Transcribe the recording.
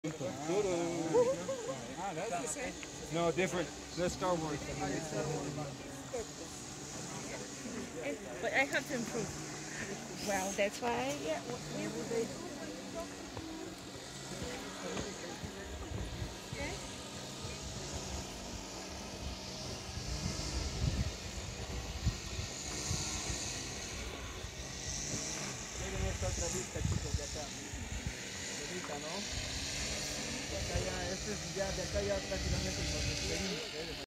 That's the same? No, different. That's Star Wars. But I have to improve. Well, that's why, yeah. Miren esta otra vista, chicos, de acá. Bonita, ¿no? De acá ya, este es ya, de acá ya prácticamente nos despedimos.